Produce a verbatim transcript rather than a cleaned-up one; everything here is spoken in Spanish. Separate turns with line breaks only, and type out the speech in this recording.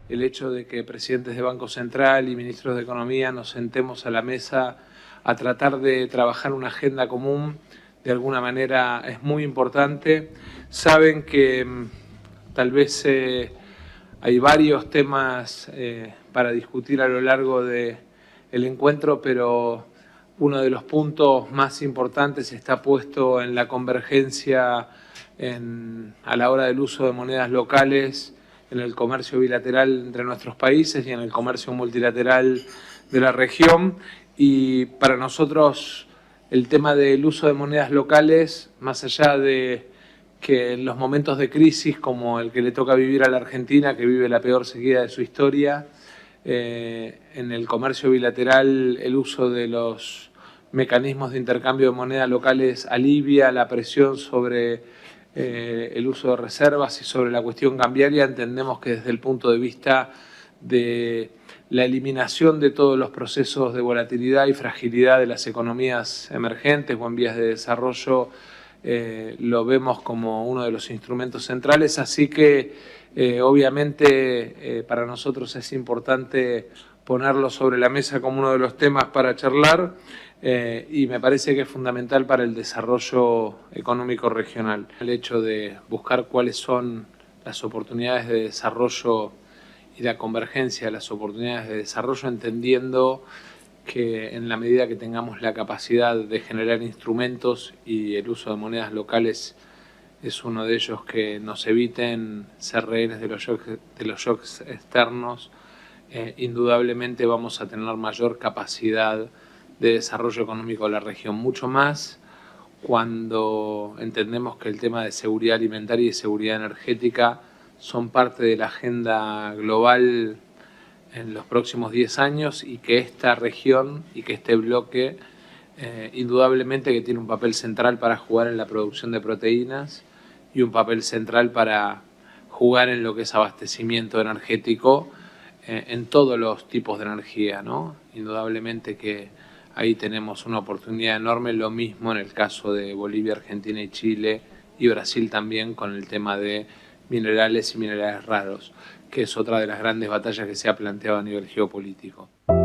el hecho de que presidentes de Banco Central y ministros de Economía nos sentemos a la mesa a tratar de trabajar una agenda común, de alguna manera es muy importante. Saben que tal vez eh, hay varios temas eh, para discutir a lo largo del encuentro, pero uno de los puntos más importantes está puesto en la convergencia en, a la hora del uso de monedas locales, en el comercio bilateral entre nuestros países y en el comercio multilateral de la región. Y para nosotros el tema del uso de monedas locales, más allá de que en los momentos de crisis como el que le toca vivir a la Argentina, que vive la peor sequía de su historia, eh, en el comercio bilateral el uso de los mecanismos de intercambio de monedas locales alivia la presión sobre eh, el uso de reservas y sobre la cuestión cambiaria. Entendemos que desde el punto de vista de la eliminación de todos los procesos de volatilidad y fragilidad de las economías emergentes o en vías de desarrollo, eh, lo vemos como uno de los instrumentos centrales, así que eh, obviamente eh, para nosotros es importante ponerlo sobre la mesa como uno de los temas para charlar eh, y me parece que es fundamental para el desarrollo económico regional. El hecho de buscar cuáles son las oportunidades de desarrollo y la convergencia de las oportunidades de desarrollo, entendiendo que en la medida que tengamos la capacidad de generar instrumentos y el uso de monedas locales es uno de ellos, que nos eviten ser rehenes de los shocks, de los shocks externos, eh, indudablemente vamos a tener mayor capacidad de desarrollo económico de la región, mucho más cuando entendemos que el tema de seguridad alimentaria y seguridad energética son parte de la agenda global en los próximos diez años y que esta región y que este bloque eh, indudablemente que tiene un papel central para jugar en la producción de proteínas y un papel central para jugar en lo que es abastecimiento energético eh, en todos los tipos de energía, ¿no? Indudablemente que ahí tenemos una oportunidad enorme, lo mismo en el caso de Bolivia, Argentina y Chile y Brasil también con el tema de minerales y minerales raros, que es otra de las grandes batallas que se ha planteado a nivel geopolítico.